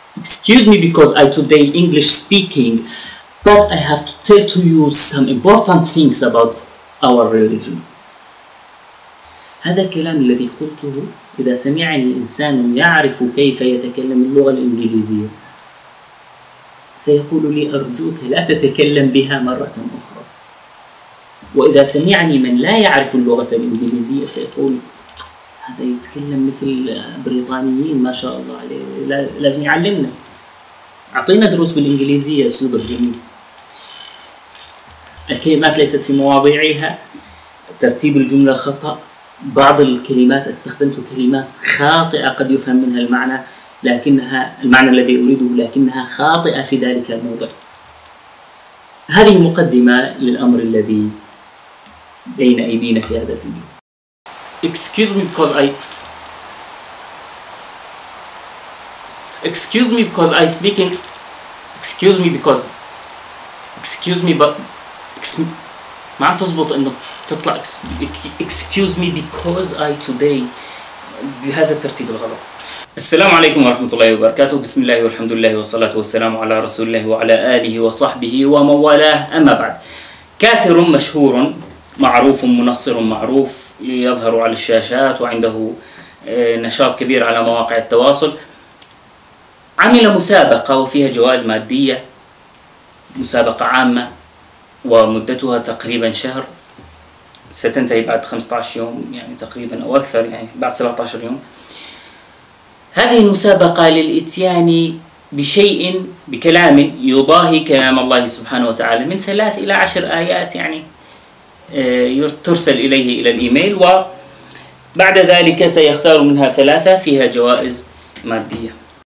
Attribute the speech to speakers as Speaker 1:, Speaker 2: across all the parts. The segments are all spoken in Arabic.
Speaker 1: Excuse me because I today English speaking, but I have to tell to you some important things about our religion. هذا الكلام الذي قلته إذا سمعني الإنسان يعرف كيف يتكلم اللغة الإنجليزية سيقول لي أرجوك لا تتكلم بها مرة أخرى. وإذا سمعني من لا يعرف اللغة الإنجليزية سيقول هذا يتكلم مثل بريطانيين ما شاء الله عليه، لازم يعلمنا، أعطينا دروس بالإنجليزية أسلوب جميل. الكلمات ليست في مواضعها، ترتيب الجملة خطأ، بعض الكلمات استخدمت كلمات خاطئة قد يفهم منها المعنى المعنى الذي أريده لكنها خاطئة في ذلك الموضع. هذه مقدمة للأمر الذي بين أيدينا في هذا الفيديو. Excuse me because I speaking. Excuse me but ما عم تزبط إنه تطلع excuse me because I today بهذا الترتيب الغلط. السلام عليكم ورحمة الله وبركاته. بسم الله والحمد لله والصلاة والسلام على رسول الله وعلى آله وصحبه ومن والاه. أما بعد، كافر مشهور معروف منصر معروف يظهر على الشاشات وعنده نشاط كبير على مواقع التواصل عمل مسابقة وفيها جوائز مادية، مسابقة عامة ومدتها تقريبا شهر، ستنتهي بعد 15 يوم يعني تقريبا أو أكثر، يعني بعد 17 يوم. هذه المسابقة للإتيان بشيء بكلام يضاهي كلام الله سبحانه وتعالى من 3 إلى 10 آيات، يعني ترسل إليه إلى الإيميل، وبعد ذلك سيختار منها 3 فيها جوائز مادية.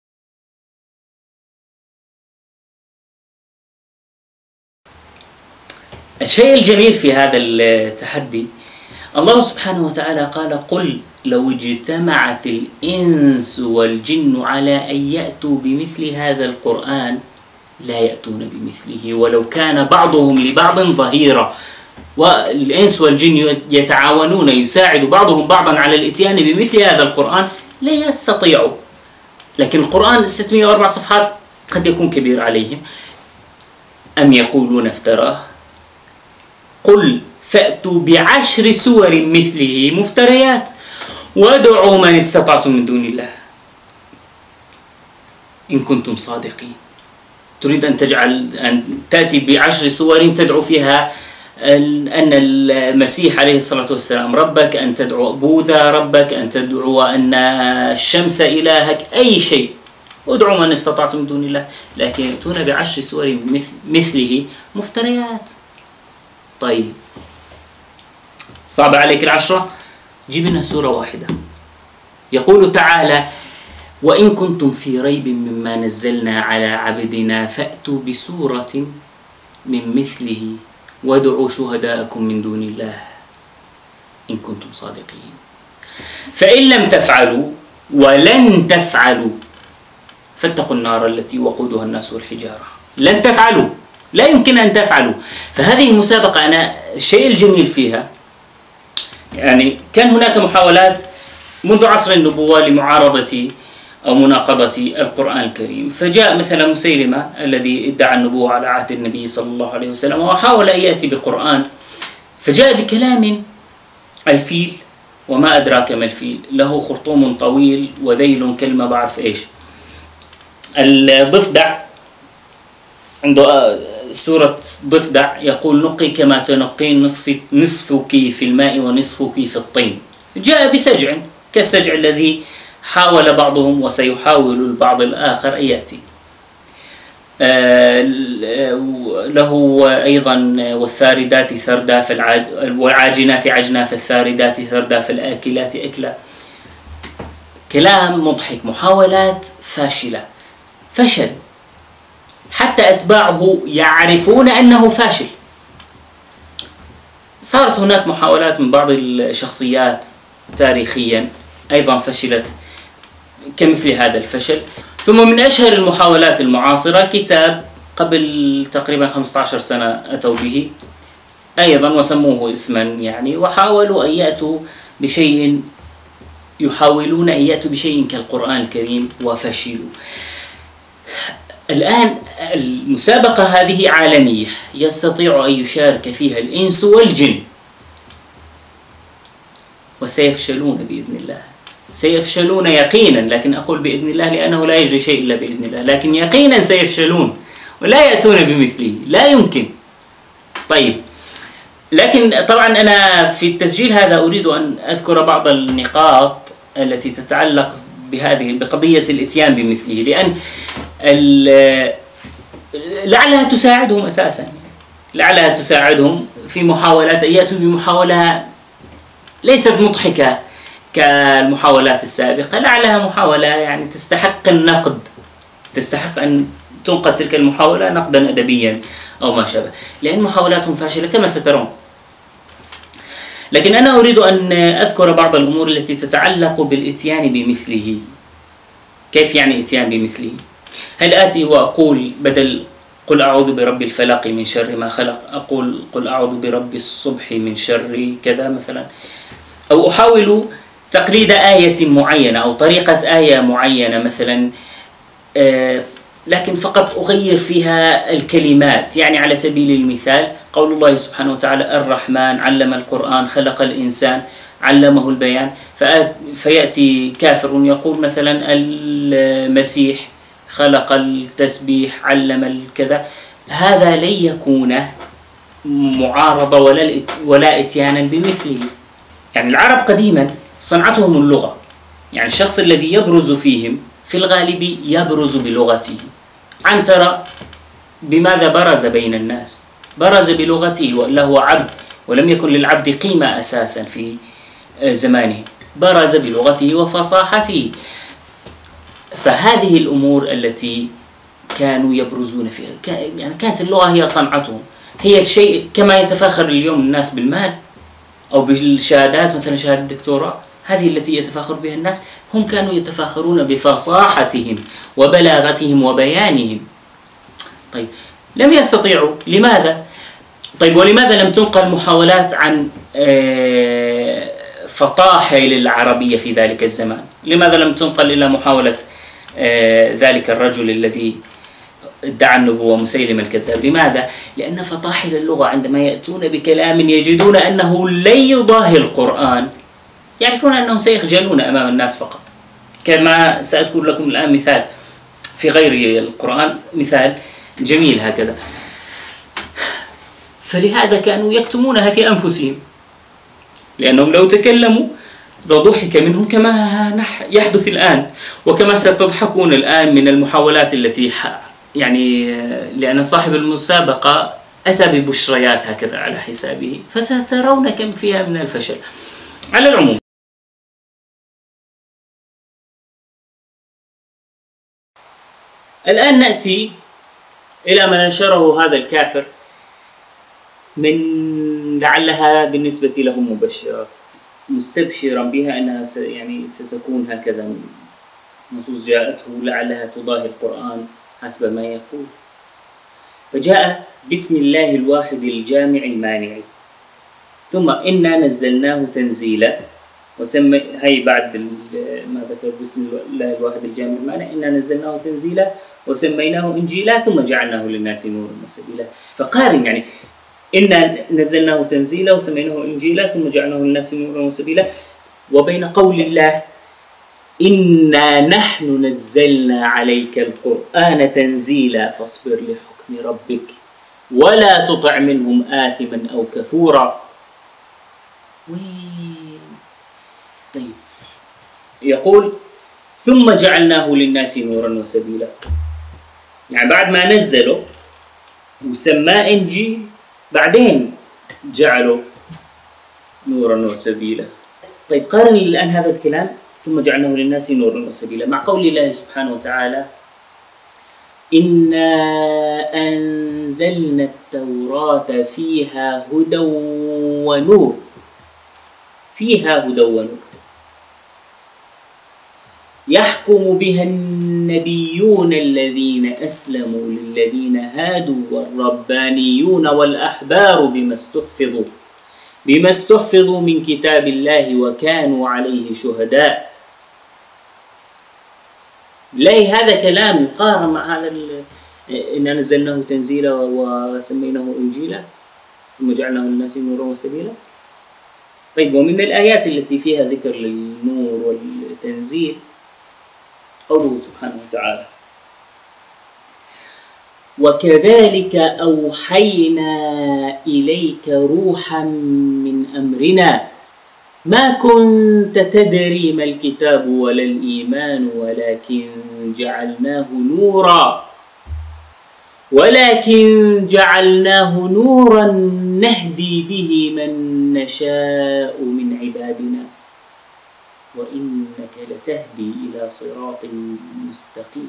Speaker 1: الشيء الجميل في هذا التحدي الله سبحانه وتعالى قال: قل لو اجتمعت الإنس والجن على أن يأتوا بمثل هذا القرآن لا يأتون بمثله ولو كان بعضهم لبعض ظهيرا. والإنس والجن يتعاونون يساعد بعضهم بعضا على الإتيان بمثل هذا القرآن لا يستطيعوا، لكن القرآن 604 صفحات قد يكون كبير عليهم. أم يقولون افتراه قل فأتوا ب10 سور مثله مفتريات وادعوا من استطعتم من دون الله إن كنتم صادقين. تريد أن تأتي ب10 سور تدعو فيها أن المسيح عليه الصلاة والسلام ربك، أن تدعو بوذا ربك، أن تدعو أن الشمس إلهك، أي شيء ادعوا من استطعتم من دون الله، لكن يأتون ب10 سور مثله مفتريات. طيب صعب عليك 10؟ جيب لنا سورة واحدة. يقول تعالى: وإن كنتم في ريب مما نزلنا على عبدنا فأتوا بسورة من مثله وادعوا شهداءكم من دون الله إن كنتم صادقين. فإن لم تفعلوا ولن تفعلوا فاتقوا النار التي وقودها الناس والحجارة. لن تفعلوا، لا يمكن أن تفعلوا. فهذه المسابقة أنا الشيء الجميل فيها يعني كان هناك محاولات منذ عصر النبوة لمعارضة أو مناقضة القرآن الكريم، فجاء مثلا مسيلمة الذي ادعى النبوة على عهد النبي صلى الله عليه وسلم وحاول أن يأتي بقرآن، فجاء بكلام الفيل، وما أدراك ما الفيل، له خرطوم طويل وذيل كلمة بعرف إيش. الضفدع عنده سورة ضفدع يقول: نقي كما تنقين نصفك في الماء ونصفك في الطين. جاء بسجع كالسجع الذي حاول بعضهم وسيحاول البعض الآخر أن يأتي. له أيضا: والثاردات ثردا والعاجنات عجنا فالثاردات ثردا فالآكلات أكلا. كلام مضحك، محاولات فاشلة، فشل حتى أتباعه يعرفون أنه فاشل. صارت هناك محاولات من بعض الشخصيات تاريخيا أيضا فشلت كمثل هذا الفشل. ثم من أشهر المحاولات المعاصرة كتاب قبل تقريبا 15 سنة أتوا به أيضا وسموه اسما يعني، وحاولوا أن يأتوا بشيء، يحاولون أن يأتوا بشيء كالقرآن الكريم وفشلوا. الآن المسابقة هذه عالمية، يستطيع أن يشارك فيها الإنس والجن، وسيفشلون بإذن الله، سيفشلون يقينا، لكن أقول بإذن الله لأنه لا يجري شيء إلا بإذن الله، لكن يقينا سيفشلون ولا يأتون بمثله، لا يمكن. طيب، لكن طبعا أنا في التسجيل هذا أريد أن أذكر بعض النقاط التي تتعلق بقضية الإتيان بمثله، لأن لعلها تساعدهم أساسا، لعلها تساعدهم في محاولات أن يأتوا بمحاولة ليست مضحكة كالمحاولات السابقة، لعلها محاولة يعني تستحق النقد، تستحق أن تنقد تلك المحاولة نقدا أدبيا أو ما شابه، لأن محاولاتهم فاشلة كما سترون. لكن أنا أريد أن أذكر بعض الأمور التي تتعلق بالإتيان بمثله. كيف يعني إتيان بمثله؟ هل آتي وأقول بدل قل أعوذ برب الفلق من شر ما خلق أقول قل أعوذ برب الصبح من شر كذا مثلا، أو أحاول تقليد آية معينة أو طريقة آية معينة مثلا، لكن فقط أغير فيها الكلمات. يعني على سبيل المثال قول الله سبحانه وتعالى الرحمن علم القرآن خلق الإنسان علمه البيان، فيأتي كافر يقول مثلا المسيح خلق التسبيح علم الكذا، هذا لن يكون معارضة ولا إتيانا بمثله. يعني العرب قديما صنعتهم اللغة، يعني الشخص الذي يبرز فيهم في الغالب يبرز بلغته. عنترة بماذا برز بين الناس؟ برز بلغته، وإلا هو عبد ولم يكن للعبد قيمة أساسا في زمانه، برز بلغته وفصاحته. فهذه الأمور التي كانوا يبرزون فيها، يعني كانت اللغة هي صنعتهم، هي الشيء كما يتفاخر اليوم الناس بالمال أو بالشهادات، مثلا شهادة الدكتوراه، هذه التي يتفاخر بها الناس، هم كانوا يتفاخرون بفصاحتهم وبلاغتهم وبيانهم. طيب، لم يستطيعوا، لماذا؟ طيب، ولماذا لم تنقل محاولات عن فطاحل العربية في ذلك الزمان؟ لماذا لم تنقل إلى محاولة ذلك الرجل الذي ادعى النبوة مسيلم الكذاب؟ لماذا؟ لأن فطاحل اللغة عندما يأتون بكلام يجدون أنه لن يضاهي القرآن، يعرفون أنهم سيخجلون أمام الناس فقط. كما سأذكر لكم الآن مثال في غير القرآن، مثال جميل هكذا. فلهذا كانوا يكتمونها في أنفسهم، لأنهم لو تكلموا لضحك منهم كما يحدث الآن، وكما ستضحكون الآن من المحاولات التي يعني لأن صاحب المسابقة أتى ببشريات هكذا على حسابه، فسترون كم فيها من الفشل. على العموم، الآن نأتي إلى ما نشره هذا الكافر من لعلها بالنسبة لهم مبشرات، مستبشرا بها أنها يعني ستكون هكذا، نصوص جاءته لعلها تضاهي القرآن حسب ما يقول. فجاء بسم الله الواحد الجامع المانع، ثم إنا نزلناه تنزيلا، وسمي هي بعد ما ذكر بسم الله الواحد الجامع المانع، إنا نزلناه تنزيلا وسميناه إنجيلا ثم جعلناه للناس نورا وسبيلا. فقارن يعني إنا نزلناه تنزيلا وسميناه إنجيلا ثم جعلناه للناس نورا وسبيلا، وبين قول الله إنا نحن نزلنا عليك القرآن تنزيلا فاصبر لحكم ربك ولا تطع منهم آثما أو كفورا. طيب، يقول ثم جعلناه للناس نورا وسبيلا، يعني بعد ما نزله وسماه إنجيل بعدين جعله نورا وسبيلا. طيب، قارن الآن هذا الكلام ثم جعلناه للناس نورا وسبيلا مع قول الله سبحانه وتعالى إنا أنزلنا التوراة فيها هدى ونور، فيها هدى ونور يحكم بها النبيون الذين أسلموا للذين هادوا والربانيون والأحبار بما استحفظوا من كتاب الله وكانوا عليه شهداء. لا، هذا كلام يقارن مع هذا إنا نزلناه تنزيلا وسميناه إنجيلا ثم جعلناه للناس نورا وسبيلا. طيب، ومن الآيات التي فيها ذكر للنور والتنزيل قوله سبحانه وتعالى: وكذلك أوحينا إليك روحا من أمرنا ما كنت تدري ما الكتاب ولا الإيمان ولكن جعلناه نورا نهدي به من نشاء من عبادنا وإنك لتهدي إلى صراط مستقيم.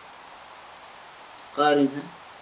Speaker 1: قارنها،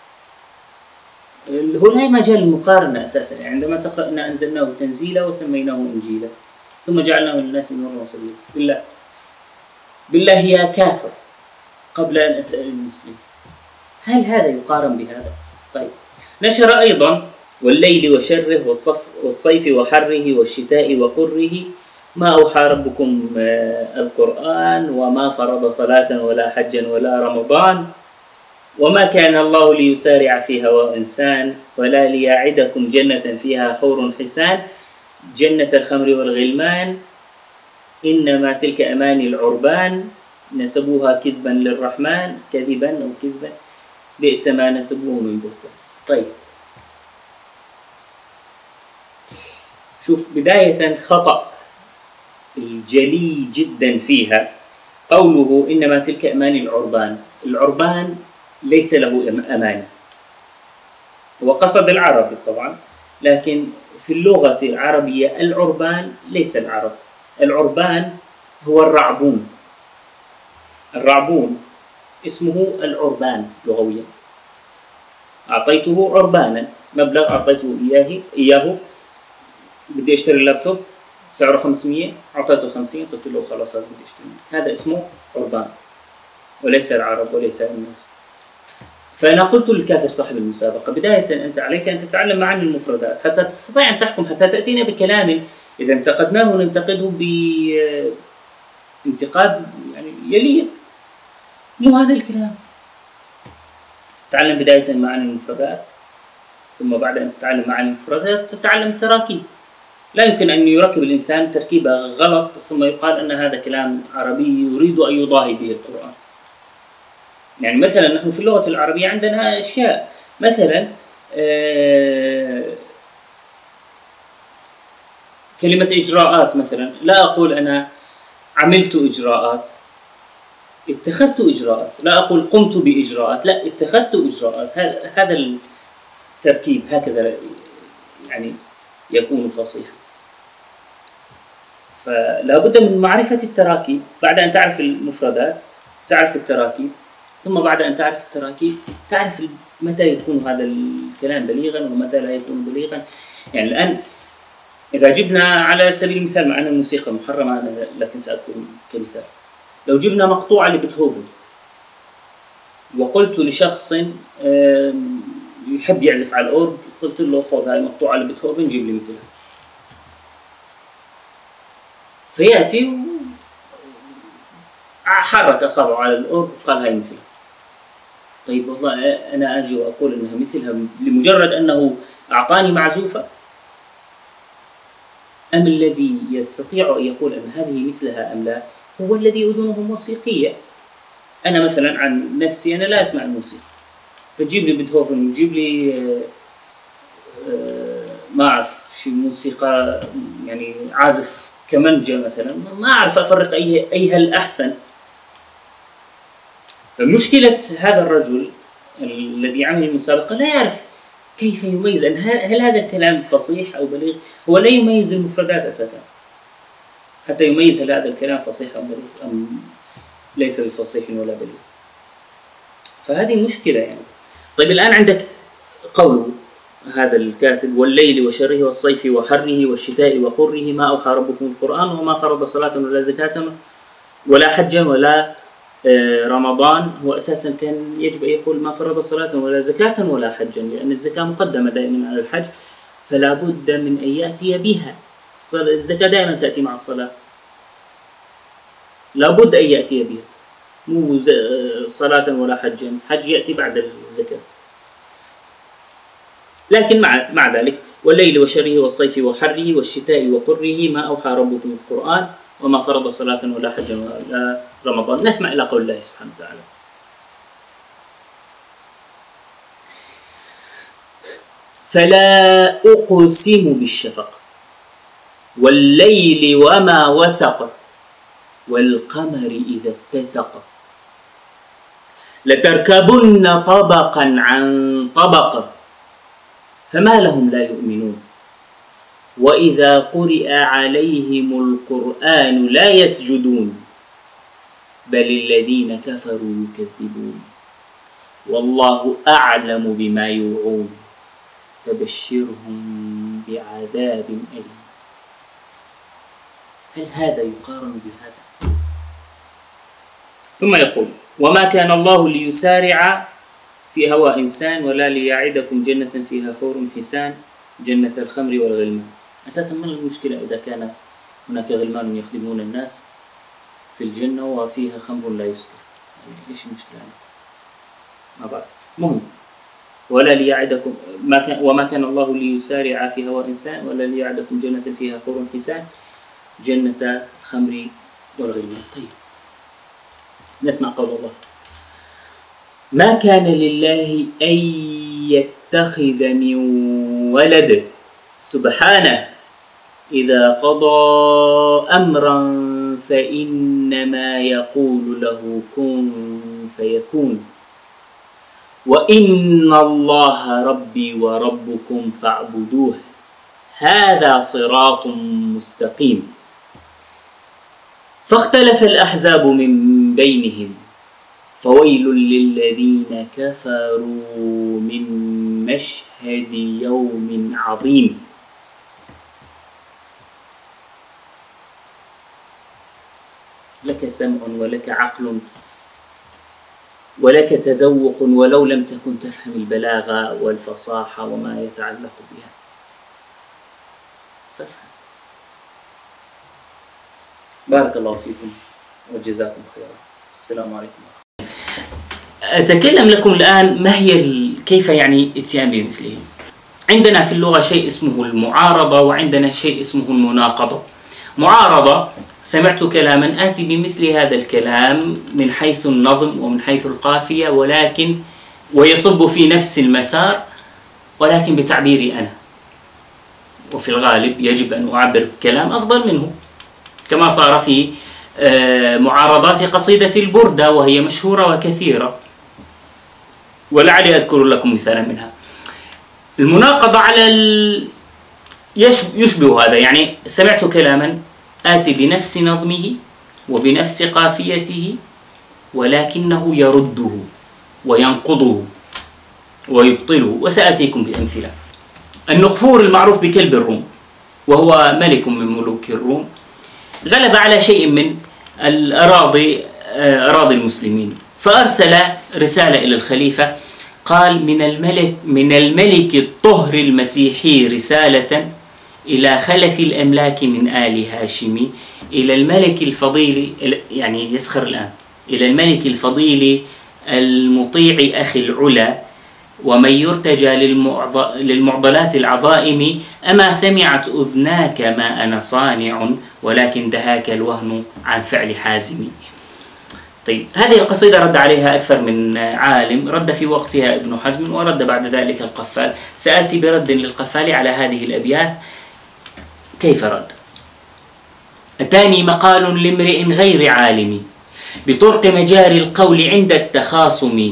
Speaker 1: هو لا مجال المقارنة أساسا. يعني عندما تقرأ إنا أنزلناه تنزيلا وسميناه إنجيلا ثم جعلناه للناس نورا وسبيلا، بالله يا كافر قبل أن أسأل المسلم، هل هذا يقارن بهذا؟ طيب، نشر أيضا: والليل وشره والصيف وحره والشتاء وقره ما أوحى ربكم القرآن وما فرض صلاة ولا حجا ولا رمضان وما كان الله ليسارع في هوى إنسان ولا ليعدكم جنة فيها حور حسان جنة الخمر والغلمان إنما تلك أماني العربان نسبوها كذبا للرحمن كذبا أو كذبا بئس ما نسبوه من بهتان. طيب، شوف بداية خطأ الجلي جدا فيها قوله إنما تلك أماني العربان. العربان ليس له أماني، هو قصد العرب طبعا، لكن في اللغة العربية العربان ليس العرب. العربان هو الرعبون. الرعبون اسمه العربان لغويا. أعطيته عربانا، مبلغ أعطيته إياه بدي أشتري اللابتوب سعره 500، أعطيته 50، قلت له خلاص هذا بدي أشتري. هذا اسمه عربان وليس العرب وليس الناس. فأنا قلت للكافر صاحب المسابقة: بداية أنت عليك أن تتعلم معاني المفردات حتى تستطيع أن تحكم، حتى تأتينا بكلام إذا انتقدناه ننتقده بانتقاد يعني يليق، مو هذا الكلام. تعلم بداية معاني المفردات، ثم بعد أن تتعلم معاني المفردات تتعلم التراكيب. لا يمكن أن يركب الإنسان تركيبة غلط ثم يقال أن هذا كلام عربي يريد أن يضاهي به القرآن. يعني مثلا نحن في اللغة العربية عندنا أشياء، مثلا كلمة إجراءات مثلا، لا أقول أنا عملت إجراءات، اتخذت إجراءات. لا أقول قمت بإجراءات، لا اتخذت إجراءات. هذا التركيب هكذا يعني يكون فصيحا. فلا بد من معرفة التراكيب. بعد أن تعرف المفردات تعرف التراكيب، ثم بعد أن تعرف التراكيب تعرف متى يكون هذا الكلام بليغا ومتى لا يكون بليغا. يعني الآن إذا جبنا على سبيل المثال مع أن الموسيقى محرمة، لكن سأذكر كمثال: لو جبنا مقطوعة لبيتهوفن وقلت لشخص يحب يعزف على الأورج، قلت له خذ هاي مقطوعة لبيتهوفن جيب لي مثلها، فيأتي حرك أصابعه على الأورج وقال هاي مثلها. طيب والله أنا أجي وأقول أنها مثلها لمجرد أنه أعطاني معزوفة، أم الذي يستطيع أن يقول أن هذه مثلها أم لا هو الذي أذنه موسيقية؟ أنا مثلا عن نفسي أنا لا أسمع الموسيقى، فتجيب لي بيتهوفن وتجيب لي ما أعرف شي موسيقى يعني عازف كمانجا مثلا، ما أعرف أفرق أيها الأحسن. فمشكلة هذا الرجل الذي عمل المسابقة لا يعرف كيف يميز أن هل هذا الكلام فصيح أو بليغ. هو لا يميز المفردات أساسا حتى يميز هل هذا الكلام فصيح أو بليغ أم ليس بفصيح ولا بليغ. فهذه مشكلة يعني. طيب الآن عندك قول هذا الكاتب: والليل وشره والصيف وحره والشتاء وقره ما أوحى ربكم القرآن وما فرض صلاة ولا زكاة ولا حجا ولا رمضان. هو أساسا كان يجب أن يقول ما فرض صلاة ولا زكاة ولا حجا، لأن الزكاة مقدمة دائما على الحج، فلا بد من أن يأتي بها. الزكاة دائما تأتي مع الصلاة، لا بد أن يأتي بها. مو صلاة ولا حجا، حج يأتي بعد الزكاة. لكن مع ذلك والليل وشره والصيف وحره والشتاء وقره ما أوحى ربكم القرآن وما فرض صلاة ولا حجا ولا رمضان. نسمع إلى قول الله سبحانه وتعالى: فلا أقسم بالشفق والليل وما وسق والقمر إذا اتسق لتركبن طبقا عن طبق فما لهم لا يؤمنون وإذا قرئ عليهم القرآن لا يسجدون بل الذين كفروا يكذبون والله أعلم بما يوعون فبشرهم بعذاب أليم. هل هذا يقارن بهذا؟ ثم يقول: وما كان الله ليسارع في هوى إنسان ولا ليعدكم جنة فيها حور حسان جنة الخمر والغلمان. أساسا من المشكلة إذا كان هناك غلمان يخدمون الناس في الجنة وفيها خمر لا يسكر؟ يعني إيش المشكلة؟ ما بعرف. مهم. ولا ليعدكم وما كان الله ليسارع في هوى إنسان ولا ليعدكم جنة فيها حور حسان جنة الخمر والغلمان. طيب نسمع قول الله: ما كان لله أن يتخذ من ولد سبحانه إذا قضى أمرا فإنما يقول له كن فيكون وإن الله ربي وربكم فاعبدوه هذا صراط مستقيم. فاختلف الأحزاب من بينهم فويل للذين كفروا من مشهد يوم عظيم. لك سمع ولك عقل ولك تذوق ولو لم تكن تفهم البلاغة والفصاحة وما يتعلق بها فافهم. بارك الله فيكم وجزاكم خيرا. السلام عليكم. أتكلم لكم الآن ما هي كيف يعني اتيان بمثله. عندنا في اللغة شيء اسمه المعارضة وعندنا شيء اسمه المناقضة. معارضة: سمعت كلاما آتي بمثل هذا الكلام من حيث النظم ومن حيث القافية ولكن ويصب في نفس المسار ولكن بتعبيري أنا، وفي الغالب يجب أن أعبر كلام أفضل منه كما صار في معارضات قصيدة البردة وهي مشهورة وكثيرة ولعلي أذكر لكم مثالا منها. المناقضة على يشبه هذا، يعني سمعت كلاما آتي بنفس نظمه وبنفس قافيته ولكنه يرده وينقضه ويبطله، وسأتيكم بأمثلة. النقفور المعروف بكلب الروم وهو ملك من ملوك الروم غلب على شيء من أراضي المسلمين فأرسل رسالة إلى الخليفة قال: من الملك الطهر المسيحي رسالة إلى خلف الأملاك من آل هاشم إلى الملك الفضيل، يعني يسخر الآن، إلى الملك الفضيل المطيع أخي العلا ومن يرتجى للمعضلات العظائم أما سمعت أذناك ما أنا صانع ولكن دهاك الوهن عن فعل حازم. طيب هذه القصيدة رد عليها أكثر من عالم، رد في وقتها ابن حزم ورد بعد ذلك القفال. سآتي برد للقفال على هذه الأبيات. كيف رد؟ أتاني مقال لامرئ غير عالم بطرق مجاري القول عند التخاصم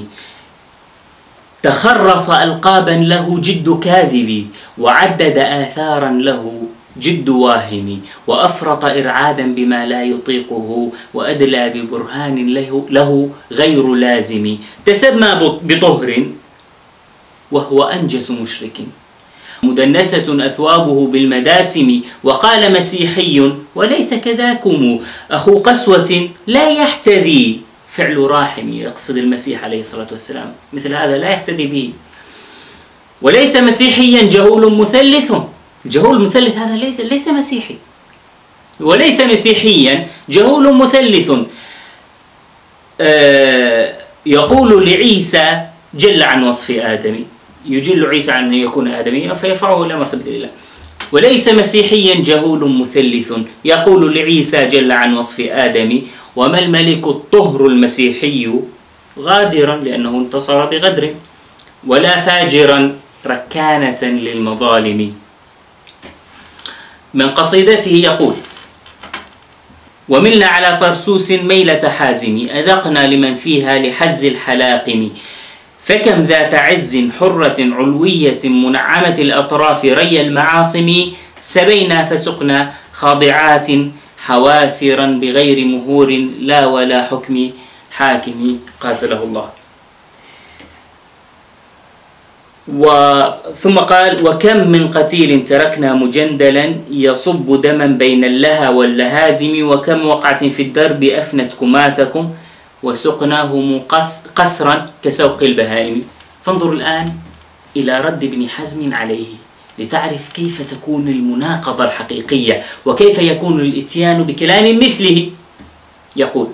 Speaker 1: تخرص ألقابا له جد كاذب وعدد آثارا له جد واهم وأفرط إرعادا بما لا يطيقه وأدلى ببرهان له غير لازم تسمى بطهر وهو أنجس مشرك مدنسة أثوابه بالمداسم وقال مسيحي وليس كذاكم أخو قسوة لا يحتذي فعل راحم، يقصد المسيح عليه الصلاة والسلام، مثل هذا لا يحتذي به. وليس مسيحيا جهول مثلث، جهول مثلث هذا ليس مسيحي، وليس مسيحيا جهول مثلث يقول لعيسى جل عن وصف آدمي، يجل عيسى عن أن يكون آدميا فيرفعه إلى مرتبة الإله. وليس مسيحيا جهول مثلث يقول لعيسى جل عن وصف آدمي وما الملك الطهر المسيحي غادرا لأنه انتصر بغدر، ولا فاجرا ركانة للمظالم. من قصيدته يقول: وملنا على طرسوس ميلة حازم أذقنا لمن فيها لحز الحلاقم، فكم ذات عز حرة علوية منعمة الأطراف ري المعاصم، سبينا فسقنا خاضعات حواسرا بغير مهور لا ولا حكم حاكم قاتله الله. ثم قال: وكم من قتيل تركنا مجندلا يصب دما بين اللها واللهازم، وكم وقعة في الدرب أفنت كماتكم وسقناهم قسرا كسوق البهائم. فانظر الآن إلى رد ابن حزم عليه لتعرف كيف تكون المناقضة الحقيقية وكيف يكون الإتيان بكلام مثله. يقول: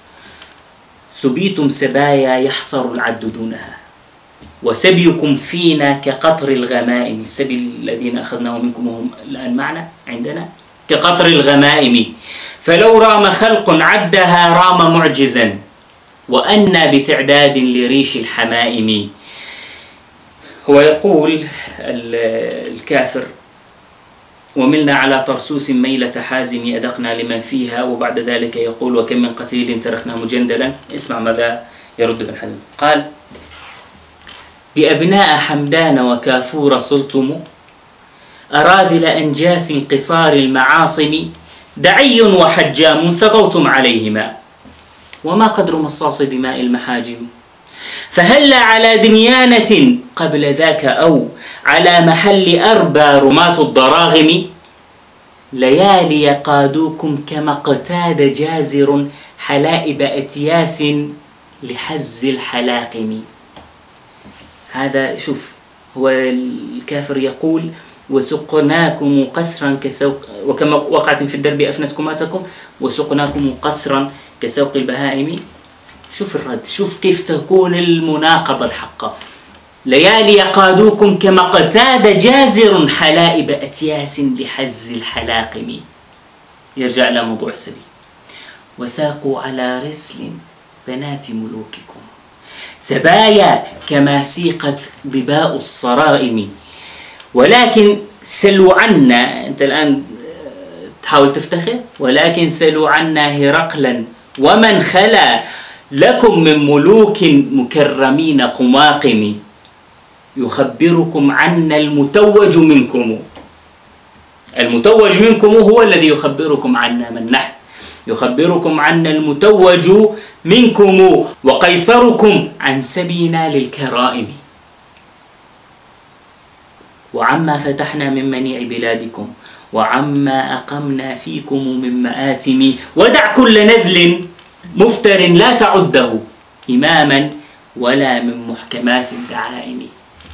Speaker 1: سبيتم سبايا يحصر العد دونها، وسبيكم فينا كقطر الغمائم. السبي الذين أخذناه منكم وهم الآن معنا عندنا كقطر الغمائم، فلو رام خلق عدها رام معجزا، وأنى بتعداد لريش الحمائم. هو يقول الكافر: وملنا على طرسوس ميلة حازم أذقنا لمن فيها، وبعد ذلك يقول: وكم من قتيل تركنا مجندلا. اسمع ماذا يرد ابن حزم. قال: بأبناء حمدان وكافور صلتم، أراذل أنجاس قصار المعاصم، دعي وحجام سقوتم عليهما، وما قدر مصاص دماء المحاجم، فهل على دنيانة قبل ذاك أو على محل أربى رماة الضراغم، ليالي قادوكم كما اقتاد جازر حلائب أتياس لحز الحلاقم. هذا شوف، هو الكافر يقول: وسقناكم قسرا كسوق، وكما وقعت في الدرب أفنت كماتكم وسقناكم قسرا كسوق البهائم. شوف الرد، شوف كيف تكون المناقضة الحقة. ليالي قادوكم كما اقتاد جازر حلائب أتياس لحز الحلاقم. يرجع إلى موضوع السبي. وساقوا على رسل بنات ملوككم، سبايا كما سيقت ضباء الصرائم، ولكن سلوا عنا. أنت الآن تحاول تفتخر، ولكن سلوا عنا هرقلا ومن خلا لكم من ملوك مكرمين قماقم، يخبركم عنا المتوج منكم. المتوج منكم هو الذي يخبركم عنا من نحن، يخبركم عنا المتوج منكم وقيصركم عن سبينا للكرائم، وعما فتحنا من منيع بلادكم وعما أقمنا فيكم من مآتم، ودع كل نذل مفتر لا تعده إماما ولا من محكمات الدعائم.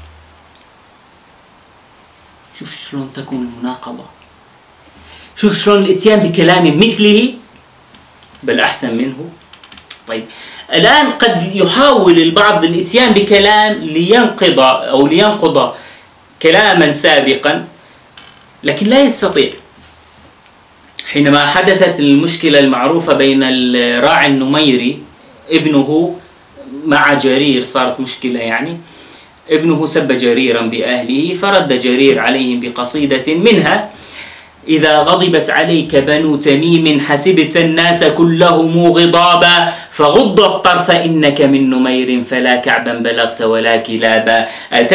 Speaker 1: شوف شلون تكون المناقضة، شوف شلون الاتيان بكلام مثله بل أحسن منه. طيب الآن قد يحاول البعض الاتيان بكلام لينقض كلاما سابقا، لكن لا يستطيع. حينما حدثت المشكلة المعروفة بين الراعي النميري ابنه مع جرير، صارت مشكلة يعني، ابنه سب جريرا بأهله، فرد جرير عليهم بقصيدة منها: إذا غضبت عليك بنو تميم حسبت الناس كلهم غضابا، فغض الطرف إنك من نمير فلا كعبا بلغت ولا كلابا،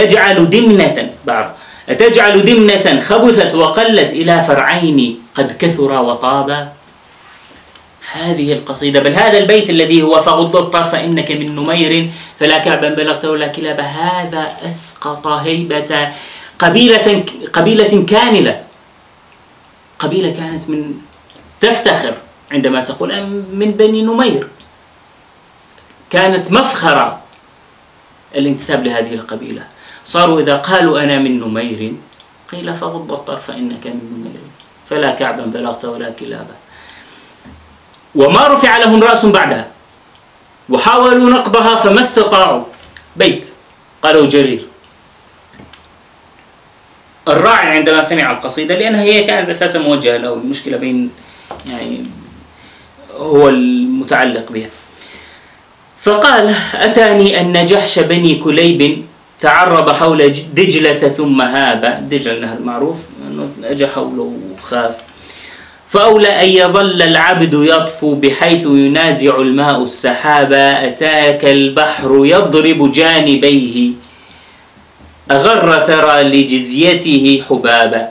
Speaker 1: أتجعل دمنة خبثت وقلت إلى فرعين قد كثر وطابا. هذه القصيدة، بل هذا البيت الذي هو فغض الطرف إنك من نمير فلا كعبا بلغت ولا كلابا، هذا أسقط هيبة قبيلة كاملة، قبيلة كانت من تفتخر عندما تقول من بني نمير، كانت مفخرة الانتساب لهذه القبيلة. صاروا إذا قالوا أنا من نمير قيل فغض الطرف إنك من نمير فلا كعبا بلغت ولا كلابا، وما رفع لهم رأس بعدها. وحاولوا نقضها فما استطاعوا. بيت قاله جرير الراعي عندما سمع القصيدة، لأنها هي كانت أساسا موجهة له، المشكلة بين يعني هو المتعلق بها. فقال: أتاني أن جحش بني كليب تعرض حول دجلة ثم هاب. دجلة النهر معروف أنه أجى حوله وخاف. فأولى أن يظل العبد يطفو بحيث ينازع الماء السحاب. أتاك البحر يضرب جانبيه أغر ترى لجزيته حبابا.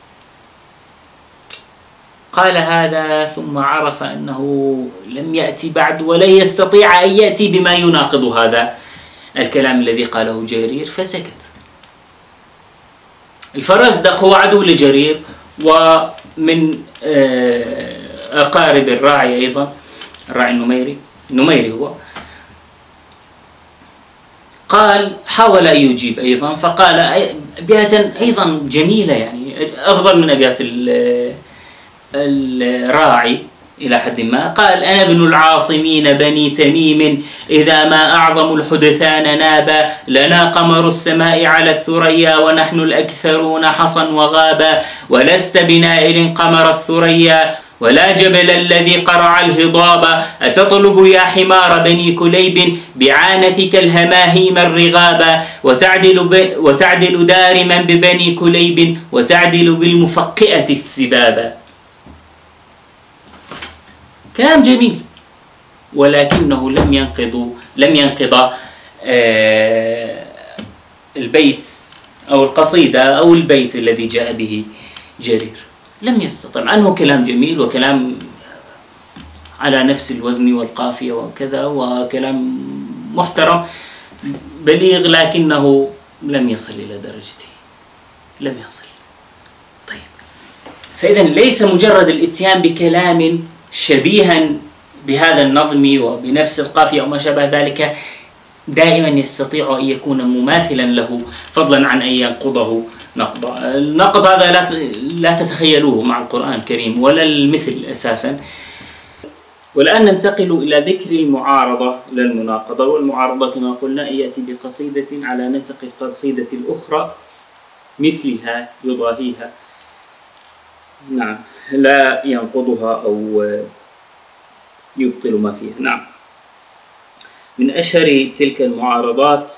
Speaker 1: قال هذا ثم عرف أنه لم يأتي بعد ولن يستطيع أن يأتي بما يناقض هذا الكلام الذي قاله جرير، فسكت. الفرزدق هو عدو لجرير ومن أقارب الراعي أيضا، الراعي النميري هو. قال حاول أن يجيب أيضا، فقال أبيات أيضا جميلة يعني أفضل من أبيات الراعي إلى حد ما. قال: أنا ابن العاصمين بني تميم إذا ما أعظم الحدثان نابا. لنا قمر السماء على الثريا ونحن الأكثرون حصا وغابا. ولست بنائل قمر الثريا ولا جبل الذي قرع الهضاب. أتطلب يا حمار بني كليب بعانتك الهماهيم الرغابا. وتعدل دارما ببني كليب وتعدل بالمفقئة السبابا. كلام جميل، ولكنه لم ينقض البيت أو القصيدة أو البيت الذي جاء به جرير. لم يستطع، مع أنه كلام جميل وكلام على نفس الوزن والقافية وكذا، وكلام محترم بليغ، لكنه لم يصل إلى درجته، لم يصل. طيب، فإذا ليس مجرد الإتيان بكلام شبيها بهذا النظم وبنفس القافية أو ما شابه ذلك دائما يستطيع أن يكون مماثلا له، فضلا عن أن ينقضه نقضا. النقض هذا لا تتخيلوه مع القرآن الكريم ولا المثل أساسا. والآن ننتقل إلى ذكر المعارضة لا المناقضة. والمعارضة كما قلنا يأتي بقصيدة على نسق القصيدة الأخرى مثلها يضاهيها، نعم، لا ينقضها أو يبطل ما فيها. نعم، من أشهر تلك المعارضات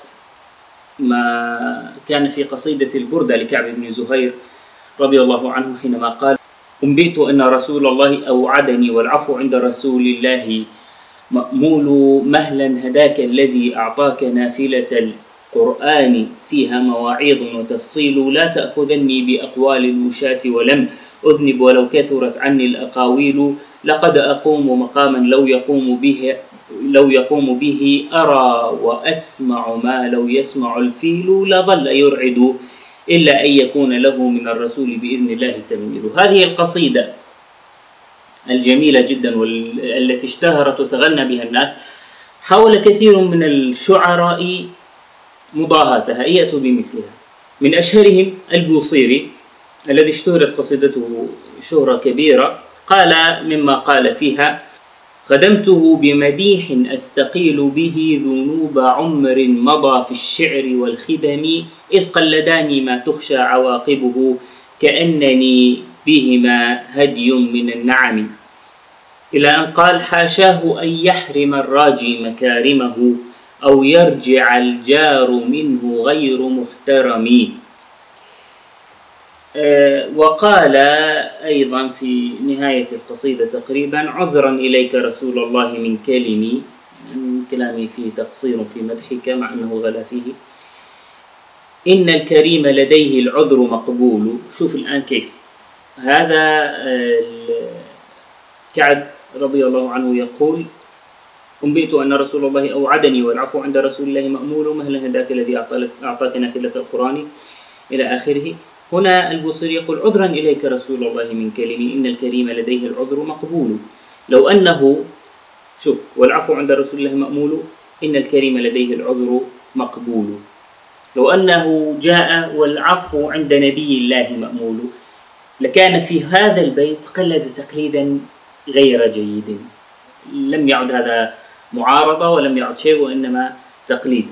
Speaker 1: ما كان في قصيدة البردة لكعب بن زهير رضي الله عنه حينما قال: أنبئت أن رسول الله أوعدني والعفو عند رسول الله مأمول. مهلا هداك الذي أعطاك نافلة القرآن فيها مواعيظ وتفصيل. لا تأخذني بأقوال المشاة ولم أذنب ولو كثرت عني الأقاويل. لقد أقوم مقاما لو يقوم به أرى وأسمع ما لو يسمع الفيل. لظل يرعد إلا أن يكون له من الرسول بإذن الله تنويل. هذه القصيدة الجميلة جدا والتي اشتهرت وتغنى بها الناس، حاول كثير من الشعراء مضاهاتها، يأتوا بمثلها. من أشهرهم البوصيري الذي اشتهرت قصيدته شهرة كبيرة. قال مما قال فيها: خدمته بمديح أستقيل به ذنوب عمر مضى في الشعر والخدم. إذ قلداني ما تخشى عواقبه كأنني بهما هدي من النعم. إلى أن قال: حاشاه أن يحرم الراجي مكارمه أو يرجع الجار منه غير محترم. وقال أيضا في نهاية القصيدة تقريبا: عذرا إليك رسول الله من كلمي. كلامي فيه تقصير في مدحك مع أنه غلا فيه. إن الكريم لديه العذر مقبول. شوف الآن كيف هذا كعب رضي الله عنه يقول: أنبئت أن رسول الله أوعدني والعفو عند رسول الله مأمول. مهلا هداك الذي أعطاك نافلة القرآن إلى آخره. هنا البوصيري يقول: عذرا إليك رسول الله من كلمي إن الكريم لديه العذر مقبول. لو أنه شوف، والعفو عند رسول الله مأمول، إن الكريم لديه العذر مقبول. لو أنه جاء والعفو عند نبي الله مأمول لكان في هذا البيت قلد تقليدا غير جيد. لم يعد هذا معارضة ولم يعد شيء وإنما تقليد.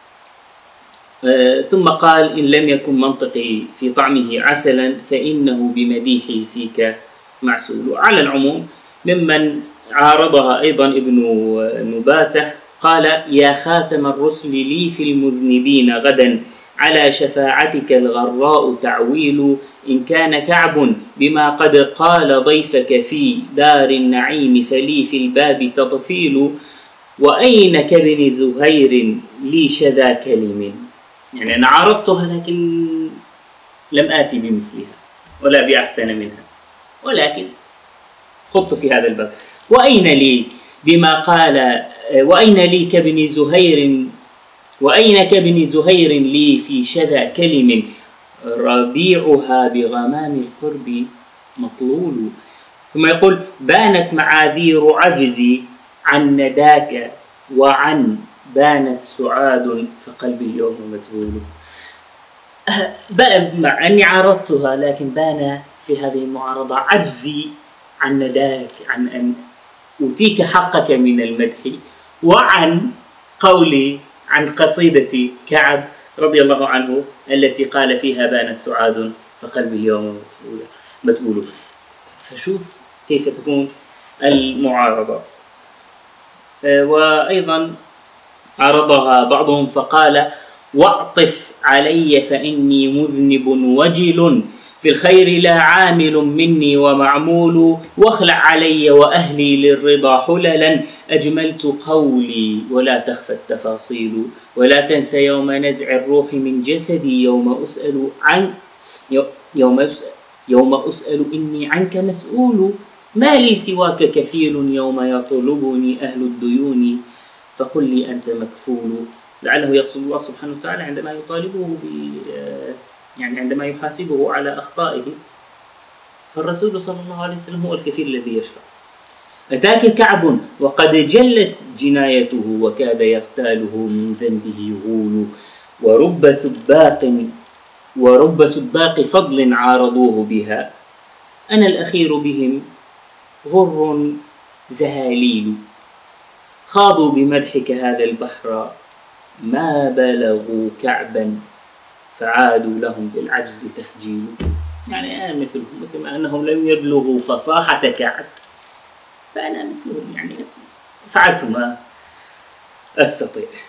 Speaker 1: ثم قال: إن لم يكن منطقي في طعمه عسلا فإنه بمديحي فيك معسول. على العموم ممن عارضها أيضا ابن نباته قال: يا خاتم الرسل لي في المذنبين غدا على شفاعتك الغراء تعويل. إن كان كعب بما قد قال ضيفك في دار النعيم فلي في الباب تطفيل. وأين كابن زهير لي شذا كلم. يعني أنا عارضتها لكن لم آتي بمثلها ولا بأحسن منها، ولكن خضت في هذا الباب. وأين لي بما قال وأين لي كابن زهير وأين كابن زهير لي في شذا كلم ربيعها بغمام القرب مطلول. ثم يقول: بانت معاذير عجزي عن نداك وعن بانت سعاد فقلبي اليوم مذهول. مع أني عارضتها لكن بان في هذه المعارضة عجزي عن نداك، عن أن أوتيك حقك من المدح، وعن قولي عن قصيدة كعب رضي الله عنه التي قال فيها: بانت سعاد فقلبي اليوم مذهول. فشوف كيف تكون المعارضة. وأيضا عرضها بعضهم فقال: واعطف علي فإني مذنب وجل في الخير لا عامل مني ومعمول. واخلع علي وأهلي للرضا حللا أجملت قولي ولا تخفى التفاصيل. ولا تنسى يوم نزع الروح من جسدي يوم أسأل إني عنك مسؤول. ما لي سواك كفيل يوم يطلبني أهل الديون فقل لي أنت مكفول. لعله يقصد الله سبحانه وتعالى عندما يطالبه يعني عندما يحاسبه على أخطائه، فالرسول صلى الله عليه وسلم هو الكفيل الذي يشفع. أتاك كعب وقد جلت جنايته وكاد يغتاله من ذنبه غول. ورب سباق فضل عارضوه بها أنا الأخير بهم غر ذهاليل. خاضوا بمدحك هذا البحر ما بلغوا كعبا فعادوا لهم بالعجز تخجيل. يعني أنا مثلهم، مثل ما أنهم لم يبلغوا فصاحة كعب فأنا مثلهم، يعني فعلت ما أستطيع.